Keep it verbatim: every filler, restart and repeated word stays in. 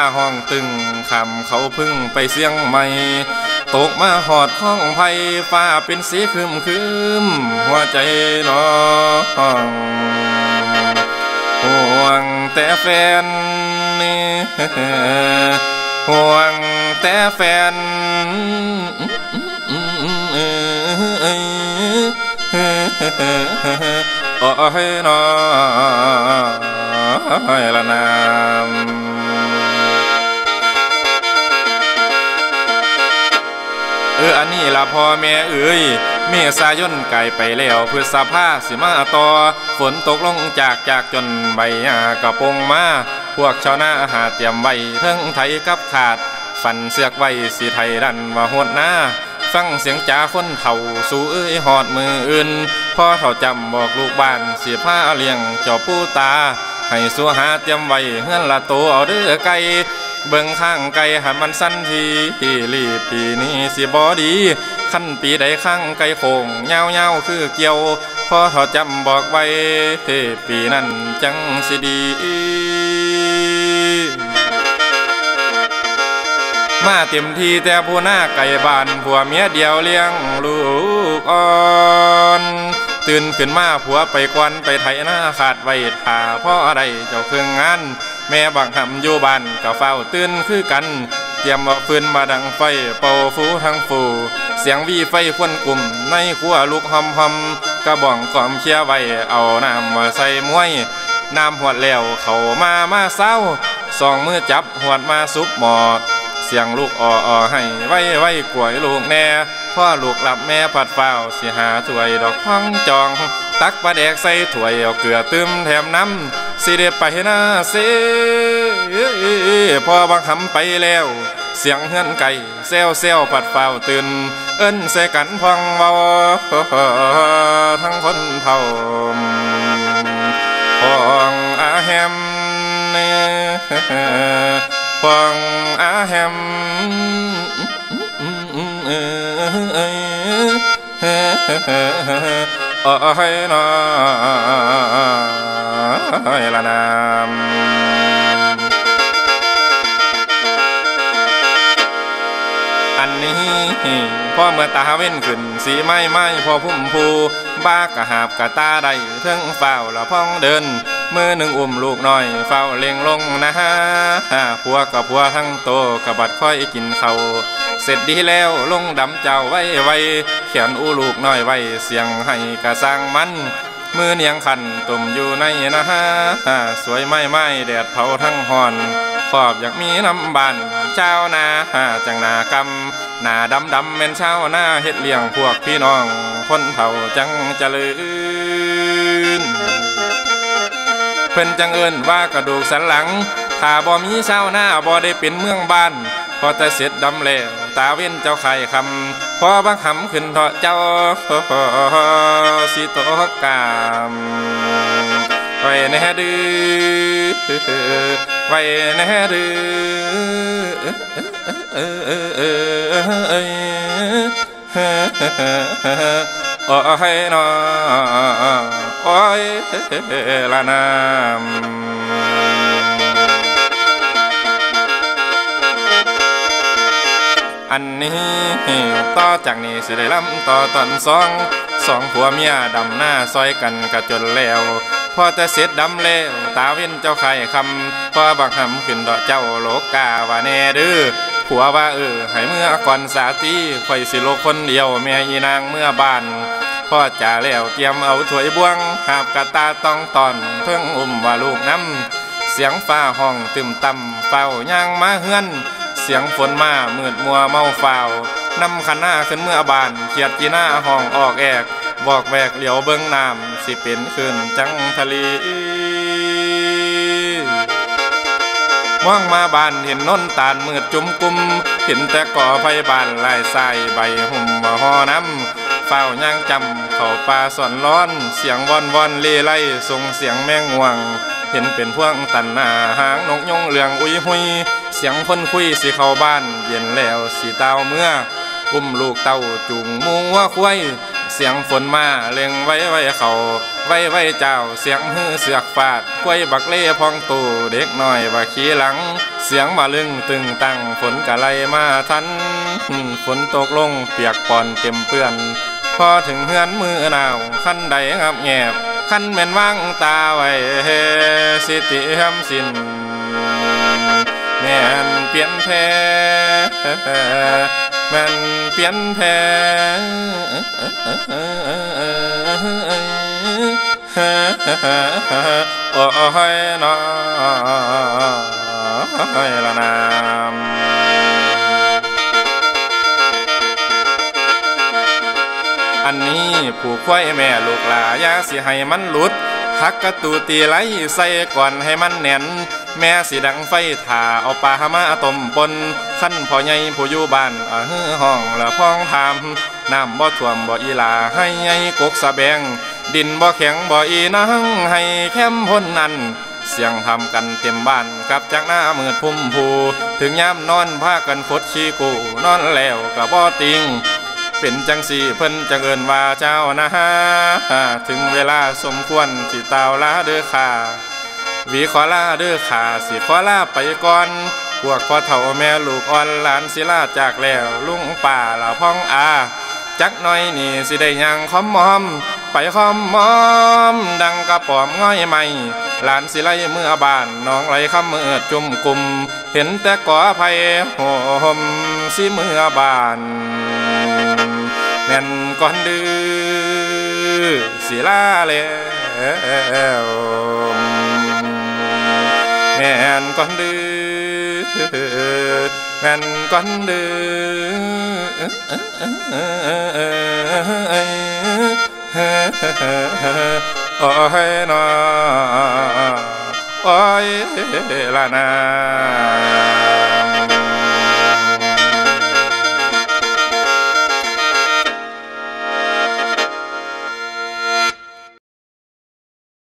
ห้องตึงคำเขาพึ่งไปเสียงใหม่ตกมาหอดห้องไผ่ฟ้าเป็นสีคืมคืมหัวใจน้องห่วงแต่แฟนนี่ห่วงแต่แฟนโอ้ยน้อยละนามเอออันนี้ละพ่อแม่เอ้ยเมษายนไก่ไปแล้วพฤษภาสิมาต่อฝนตกลงจากจากจนใบหญ้ากระปงมาพวกชาวนาหาเตรียมไว้เทิงไถกับขาดฟันเสือกไว้สีไทยดันมาหดหน้าฟังเสียงจ่าคนเฒ่าสู่เอ้ยหอดมืออื่นพ่อเฒ่าจำบอกลูกบ้านเสียผ้าเลี้ยงเจ้าปูตาให้สัวหาเตรียมไว้เฮือนละโตเอาเด้อไก่เบิ่งข้างไก่หันมันสั้นทีรีปีนี้สิบ่ดีขั้นปีใดข้างไก่โค้งเงาเงาคือเกี่ยวพ่อเฒ่าจำบอกไว้ปีนั้นจังสิดีมาเต็มทีแต่ผู้หน้าไก่บ้านผัวเมียเดียวเลี้ยงลูกอ่อนตื่นขึ้นมาผัวไปกวนไปไถหน้าขาดไว้ถ่าพ่ออะไรเจ้าเครื่องงานแม่บังหำอยู่บ้านก็เฝ้าตื่นคือกันเตรียมเอาฟืนมาดังไฟเป่าฟูทั้งฟูเสียงวีไฟควนกลุ่มในขัวลูกหอมหอมกระบ่องกล่อมเชียไว้เอาน้ำมาใส่มวยน้ำหวดแล้วเขามามาเศร้าสองมือจับหวดมาซุปหมอเสียงลูกอ่ออ่อให้ไว้ไว้กล้วยลูกแน่พ่อลูกหลับแม่ผัดเฝ้าสิหาถ้วยดอกพังจองตักปลาแดกใส่ถ้วยเอาเกลือตื้มแถมน้ำสิเด็ดไปหน้าเสียพ่อบังคำไปแล้วเสียงเฮือนไก่เซลเซลผัดเฝ้าตื่นเอิ้นใส่กันพังเบาทั้งคนเฒ่าพองอาแฮมพองอาแฮมโอ้ยน้อยละนามอันนี้พ่อเมื่อตาเว้นขึ้นสีไม้ไม้พอพุ่มพูบ้ากะหาบกะตาได้เทิงเฝ้าละพ้องเดินมือหนึ่งอุ้มลูกน้อยเฝ้าเล็งลงนะฮะผัวกับผัวทั้งโตกะบัดค่อยกินเขาเสร็จดีแล้วลงดำเจ้าไว้ไว้เขียนอู้ลูกน้อยไว้เสียงให้กะสร้างมันมือเนียงขันตุ่มอยู่ในนะฮะสวยไม่ไม่แดดเผาทั้งหอนขอบอยากมีน้ำบานเจ้านาจังนากำหน้าดำดำเป็นเช้าหน้าเฮ็ดเลี้ยงพวกพี่น้องคนเฒ่าจังเจริญเพิ่นจังเอิ้นว่ากระดูกสันหลังถ้าบ่มีเช้าหน้าบ่ได้เป็นเมืองบ้านพอจะเสร็จดำแล้วตาเว้นเจ้าไข่คำพอบังคำขึ้นเถาะเจ้าสิโตกามไว้แน่ดื้อไว้แน่ดื้อโอ้ยน้อโอ้ยละนามอันนี้ต่อจากนี้สิได้ลำต่อตอนสองสองผัวเมียดำหน้าซอยกันกะจนแล้วพอจะเสร็จดำแล้วตาเว้นเจ้าไข่คำพอบังหำขึ้นดอกเจ้าโลกาว่าแน่ดื้อผัวว่าเออให้เมื่อก่อนสาตีข่อยสิโลกคนเดียวแม่ยีนางเมื่อบ้านพ่อจ่าแล้วเตรียมเอาถ้วยบวงหาบกะตาต้องตอนเพิ่งอุ้มว่าลูกน้ำเสียงฟ้าห้องตึมต่ำเฝ้าย่างมาเฮือนเสียงฝนมามืดมัวเมาเฝ้านำขันหน้าขึ้นเมื่อบานเขียดจีหน้าห้องออกแอกบอกแวกเหลียวเบิ้งน้ำสิเป็นขึ้นจังทะเลมองมาบ้านเห็นน้นตาลมืดจุ่มกุมเห็นแต่ก่อไฟบานลายทรายใบหุ่มมาห่อน้ำเฝ้าย่างจำเขาปลาสอนร้อนเสียงวอนวอนเล่ไล่ส่งเสียงแมงง่วงเห็นเป็นพวงตันหน้าหางนกยงเหลืองอุยหุยเสียงคนคุยสิเข้าบ้านเย็นแล้วสิเต้าเมื่ออุ้มลูกเต้าจุงมูว่าควายเสียงฝนมาเล็งไว้ไว้เขาไว้ไว้เจ้าเสียงฮือเสือกฟาดกล้วยบักเล่พองตูเด็กน้อยว่าขี้หลังเสียงมาลึงตึงตั้งฝนกะไลมาทันฝนตกลงเปียกปอนเต็มเปื้อนพอถึงเฮือนมือหนาวคันใดงับแงบคันแม่นว่างตาไว้สิติหำสินแม่นเปลี่ยนแพ้แม่นเปลี่ยนแพ้โอ้ยน้อยละนามอันนี้ผู้ควายแม่ลูกหลายาสิให้มันหลุดหักกระตูตีไหลใส่ก่อนให้มันแน่นแม่สิดังไฟถ่าเอาปลามาต้มปนขั้นพ่อใหญ่ผู้อยู่บ้านเออห้องละพ้องถามน้ำบ่ท่วมบ่อีลาให้ใหญ่กกสะแบงดินบ่แข็งบ่อีนังให้แคมพ้นนั้นเสียงทำกันเต็มบ้านกับจากหน้ามืดพุ่มผูถึงยามนอนพากันคดขี้กูนอนแล้วก็บ่ติงเป็นจังสีเพิ่นจังเอิ้นว่าเจ้านะฮะถึงเวลาสมควรสิตาวลาเด้อค่ะวีขอลาเด้อค่ะสิขอลาไปก่อนพวกพ่อเฒ่าแม่ลูกอ่อนหลานสิลาจากแล้วลุงป่าละพ้องอาจักหน่อยนี่สิได้ยังคอมมอมไปคอมมอมดังกระป๋อมง่อยใหม่หลานสิไลเมื่อบานน้องไหลคำเมื่อจุ่มกลุ่มเห็นแต่ก่อไผ่โหมสิเมื่อบานแม่นก่อนดื้อสิลาแล้วแม่นก่อนดื้อแม่นก่อนดื้อโอ้ยน้อโอ้ยละนาม